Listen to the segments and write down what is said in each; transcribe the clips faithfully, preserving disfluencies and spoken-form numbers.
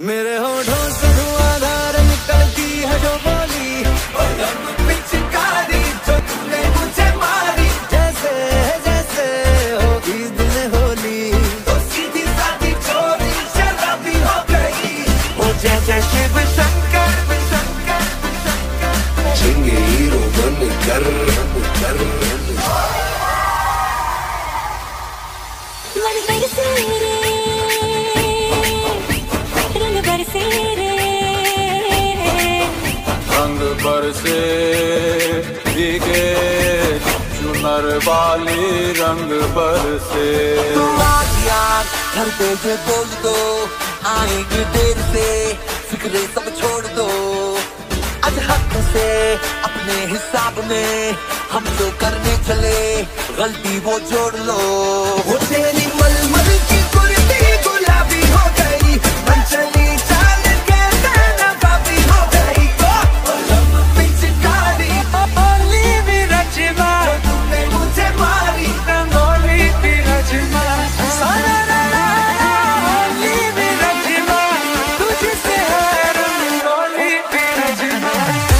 मेरे होठों से धुआंधार निकलती है जो बोली, पिचकारी जो तूने मुझे मारी, जैसे जैसे होगी दिन होली तो सीधी सादी चोरी शराबी हो गई। ओ जैसे शिव शंकर शंकर शंकर चिंगे हीरो बन कर कर रंग बरसे भीगे चुनर वाली रंग बरसे। घर पे जो बोल दो आएंगे देर से, फिक्रे सब छोड़ दो आज हक से। अपने हिसाब में हम जो करने चले गलती वो जोड़ लो। वो तेरी मलमल की कुर्ती गुलाबी हो गई, मन चली चाल के नैना बाबी हो गई। पिचकारी ओली भी रचना तूने मुझे मारी, रंगोली भी रचना सारा ओली भी रचना तुझसे है, रंगोली भी रचना।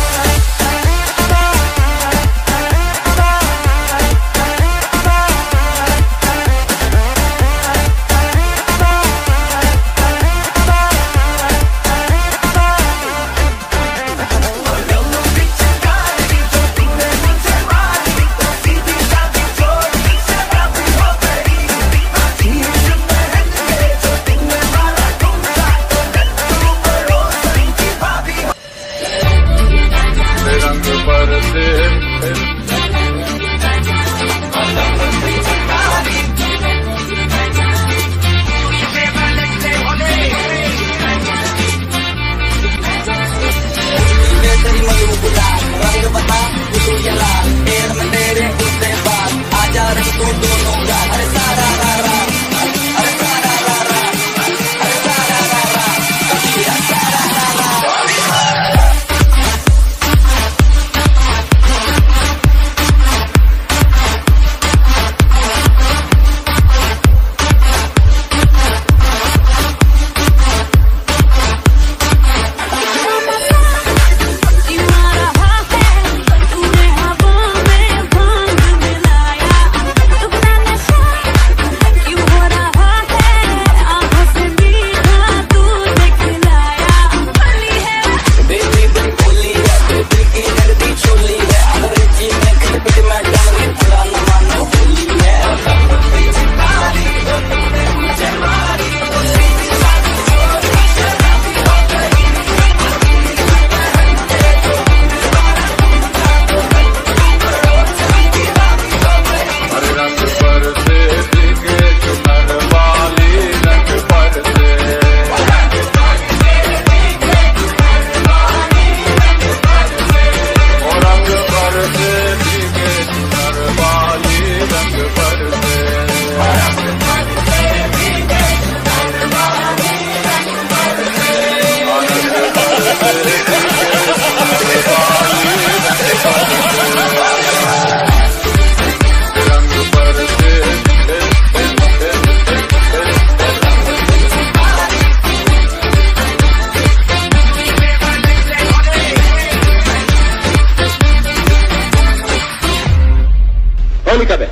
होली कब है?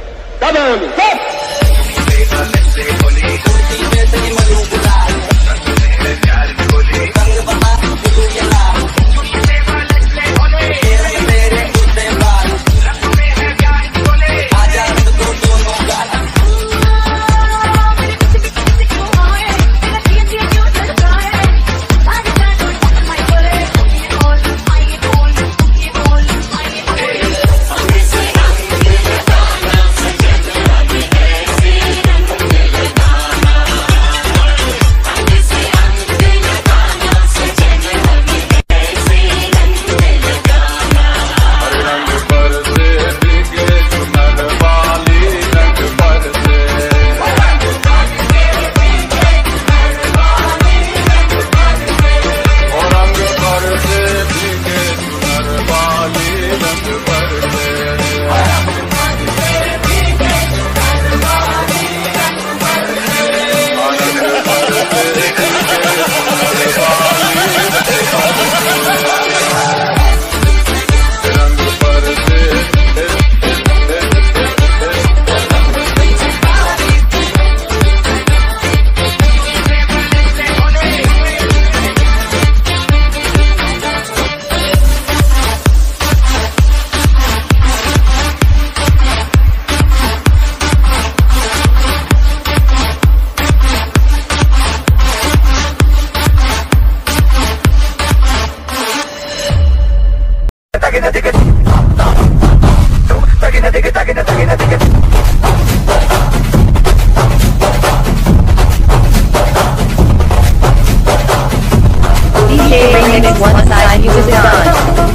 कब है Holi? Yeah. remix one side music on.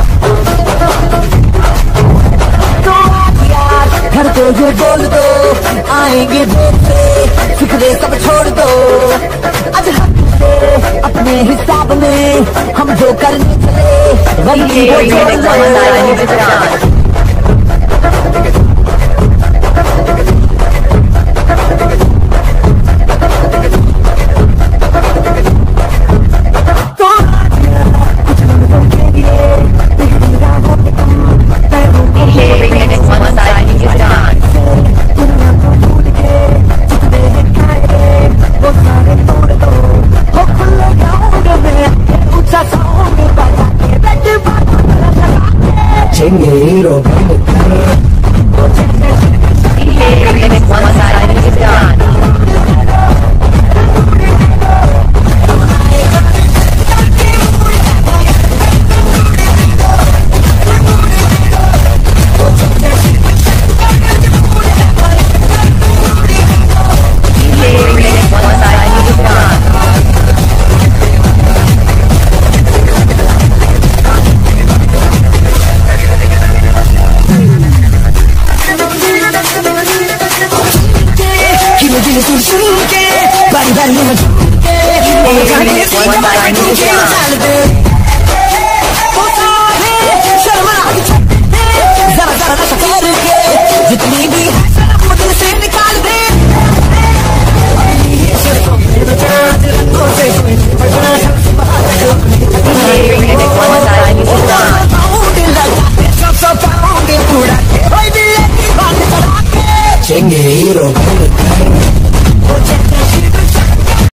घर पे ये बोल दो आएंगे देर से फिक्रे सब छोड़ दो आज हक से अपने हिसाब में हम जो करने चले वही वो छोड़ दो Hero, remix one side music on. Body, body, body, body, body, body, body, body, body,